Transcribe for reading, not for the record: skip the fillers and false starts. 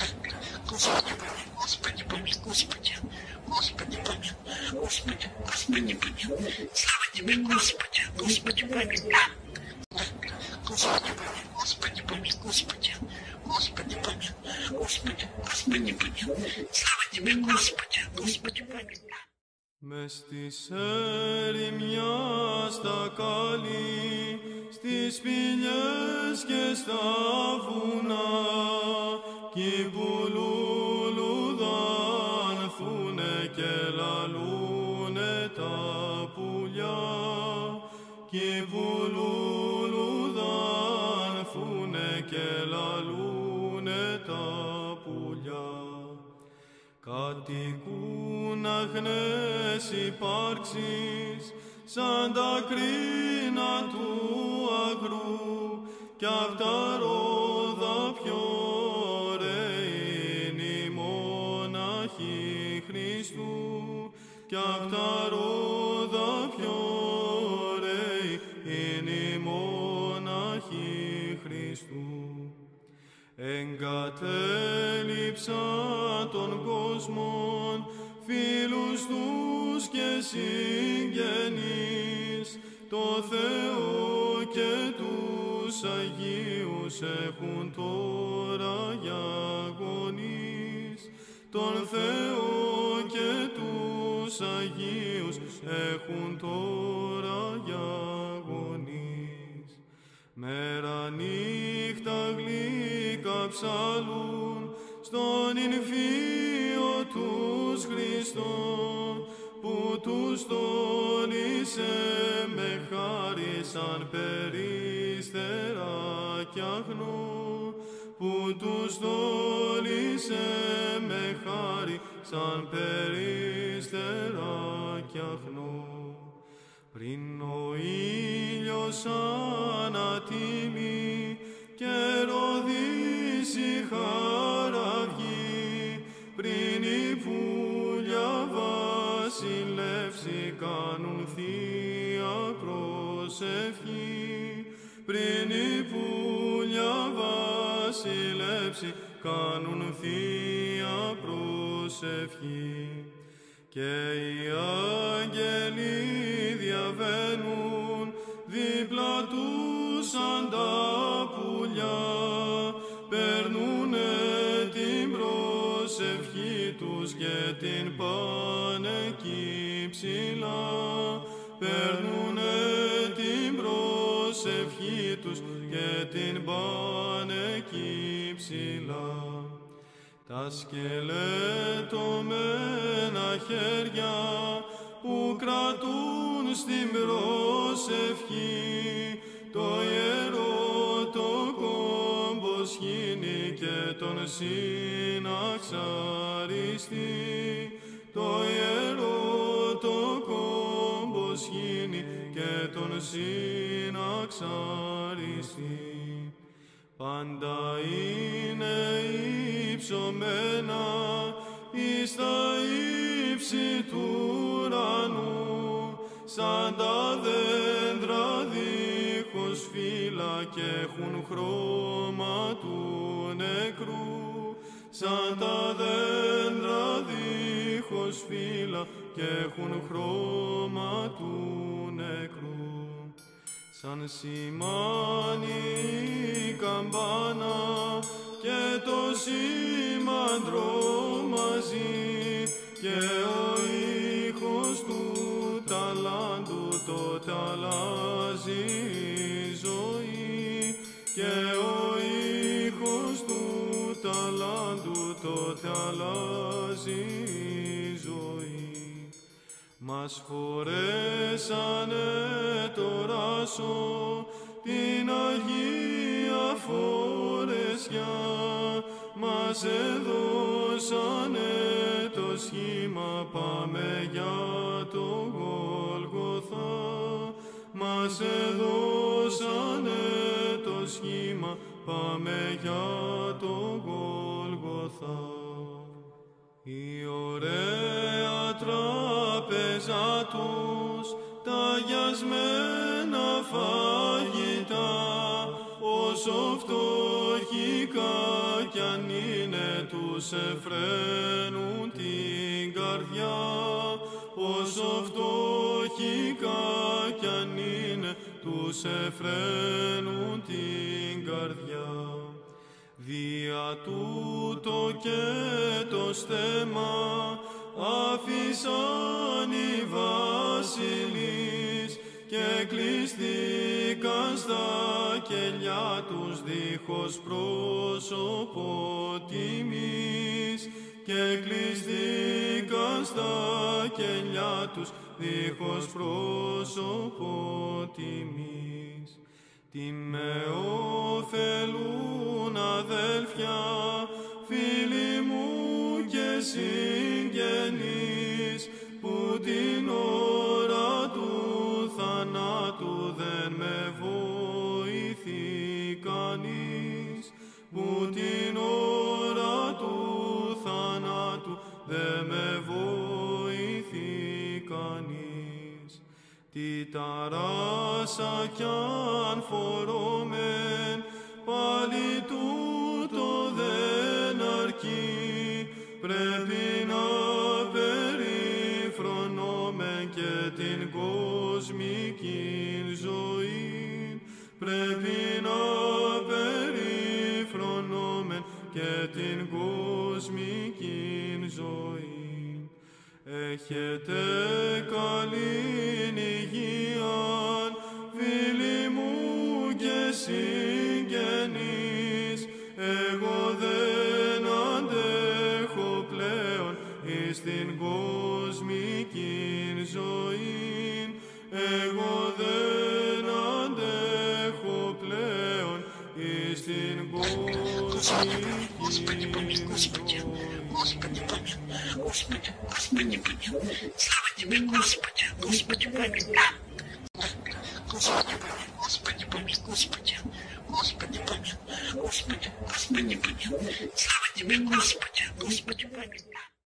Господи, помилуй, Господи, помилуй, Господи, Господи, помилуй, Господи, Господи, помилуй. Слава Тебе, Господи, Господи, помилуй. Господи, помилуй, Господи, помилуй, Господи, Господи, помилуй, Господи, Господи, помилуй. Слава Тебе, Господи, Господи, помилуй. Μες στις ερημιάς τα καλή, στις σπηλιές και στα βουνά, κι που λουλουδάνθουνε και λαλούνε τα πουλιά, κι που λουλουδάνθουνε και λαλούνε τα πουλιά. Κατοικούν αγνές υπάρξεις, σαν τα κρίνα του αγρού, κι απ' τα ρόδα πιο ωραίοι είναι οι μόναχοι Χριστού, κι απ' τα ρόδα πιο ωραίοι είναι οι μόναχοι Χριστού. Εγκατέλειψα των κόσμων, φίλους τους και συγγενείς, το Θεό και τους Αγίους έχουν τώρα για γονείς, τον Θεό και τους Αγίους έχουν τώρα για γονείς. Μέρα νύχτα γλυκά ψαλούν στον Ινφίο τους Χριστόν, που τους τόλισε με χάρη σαν περίστερα κι αγνό, που τους τόλισε με χάρη σαν περίστερα κι αγνό. Πριν ο ήλιος ανατιμεί και ροδίσει χαραυγή, πριν η βούλια βασιλεύσει κάνουν θεία προσευχή, πριν η βούλια βασιλεύσει κάνουν θεία προσευχή. Και οι άγγελοι διαβαίνουν δίπλα τους σαν τα πουλιά, περνούνε την προσευχή τους και την πάνε εκεί ψηλά, περνούνε την προσευχή τους και την πάνε εκεί ψηλά. Τα σκελετωμένα χέρια που κρατούν στην προσευχή, το ιερό το κόμπο σχήνει και τον συναξαριστεί, το ιερό το κόμπο σχήνει και τον συναξαριστεί. Πάντα είναι υψωμένα εις τα ύψη του ουρανού, σαν τα δέντρα δίχως φύλλα και έχουν χρώμα του νεκρού, σαν τα δέντρα δίχως φύλλα και έχουν χρώμα του νεκρού. Σαν σημάνει η καμπάνα και το σήμαντρο μαζί, και ο ήχος του ταλάντου τότε αλλάζει η ζωή, και ο ήχος του ταλάντου τότε αλλάζει η ζωή. Μας φορέσανε το ράσο, την Αγία φορεσιά, μας έδωσανε το σχήμα, πάμε για το Γολγοθά, μας έδωσανε το σχήμα, πάμε για το Γολγοθά. Η ωραία τράπεζα τους, τα αγιασμένα φαγητά, όσο φτωχοί φτωχικά κι αν είναι τους εφραίνουν την καρδιά, όσο φτωχικά κι αν είναι τους εφραίνουν την καρδιά. Δια τούτο και το στέμμα άφησαν οι βασιλείς και κλειστήκαν στα κελιά τους δίχως πρόσωπο τιμής, και κλειστήκαν στα κελιά τους δίχως πρόσωπο τιμής. Τι με ωφελούν αδέλφια, φίλοι μου και συγγενείς, που την ώρα του θανάτου δεν με βοηθεί κανείς, που την ώρα του θανάτου δεν με βοηθεί κανείς. Τι ταράσα κι αν φορώμεν, πάλι τούτο δεν αρκεί, πρέπει να περιφρονώμεν και την κοσμική ζωή, πρέπει να περιφρονώμεν και την κοσμική ζωή. Έχετε καλήν υγείαν, φίλοι μου και συγγενείς, εγώ δεν αντέχω πλέον εις την κοσμική ζωή, εγώ δεν αντέχω πλέον εις την κοσμική ζωή. Господи, Господи, слава Тебе, Господи, Господи, помилуй. Господи, помилуй, Господи, помилуй, Господи, Господи, помилуй, Господи, Господи, помилуй. Слава Тебе, Господи, Господи, помилуй.